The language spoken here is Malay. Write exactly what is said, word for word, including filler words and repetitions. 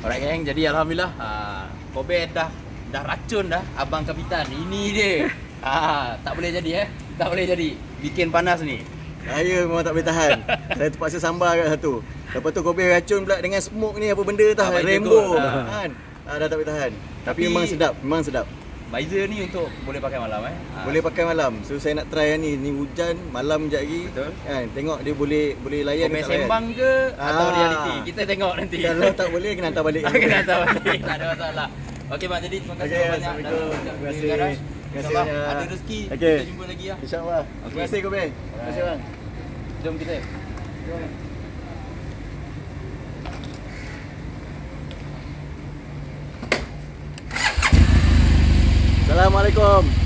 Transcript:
Alright geng, jadi alhamdulillah ha, Kobe dah dah racun dah abang kapitan. Ini dia. Ha, tak boleh jadi eh. Tak boleh jadi. Bikin panas ni. Saya memang tak boleh tahan. Saya terpaksa sambar kat satu. Lepas tu Kobe racun pula dengan smoke ni, apa benda tah, Ah, rainbow ha. kan. Ah, dah tak boleh tahan. Tapi, Tapi memang sedap, memang sedap. Visor ni untuk boleh pakai malam eh. Ha. Boleh pakai malam. So saya nak try ni. Ni hujan, malam sekejap lagi. Betul. Kan, tengok dia boleh boleh layan Kobe ke tak layan. sembang ke atau Ah. reality. Kita tengok nanti. Kalau tak boleh kena hantar balik. Kena hantar balik. Tak ada masalah. Okey bang, jadi terima kasih Okey, banyak. Assalamualaikum. Dalam Terima kasih. garage. Terima kasih InsyaAllah banyak. ada rezeki. Okey. Kita jumpa lagi ya. InsyaAllah. Okey. Terima kasih Kobe. Terima kasih bang. Jom kita. Jom. Assalamualaikum.